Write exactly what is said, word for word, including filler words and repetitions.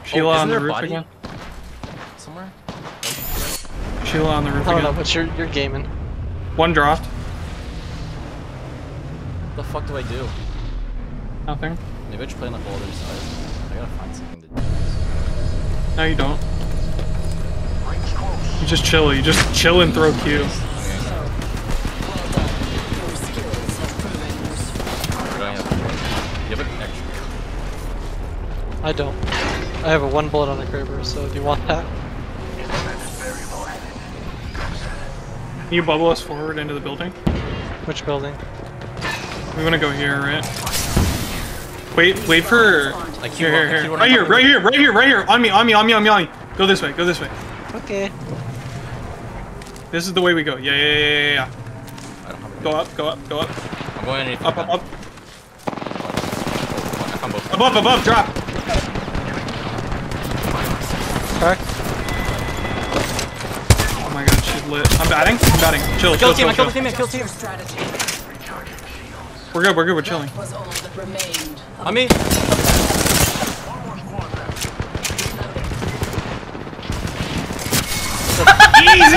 Sheila oh, on the there roof body again. somewhere? Sheila on the roof I don't again. know, but you're, you're gaming. One dropped. What the fuck do I do? Nothing. Maybe I should play on the whole other side. I gotta find something to do. No, you don't. You just chill. You just chill and throw Q. You have an extra. I don't. I have a one bullet on the Kraber, so do you want that? Can you bubble us forward into the building? Which building? We want to go here, right? Wait, wait for... Like Here, here, here. Right here, right here, right here, right here. On me, on me, on me, on me, on me. Go this way, go this way. Okay. This is the way we go. Yeah, yeah, yeah, yeah, yeah. I don't have a Go up, go up, go up. I'm going underneath. Up, up, up. I found both. Above, above, drop. Crack. Oh my god, she's lit. I'm batting, I'm batting. Chill, Kill chill, team, I chill, killed the chill. team, I killed team. We're good, we're good, we're chilling. On me. Easy!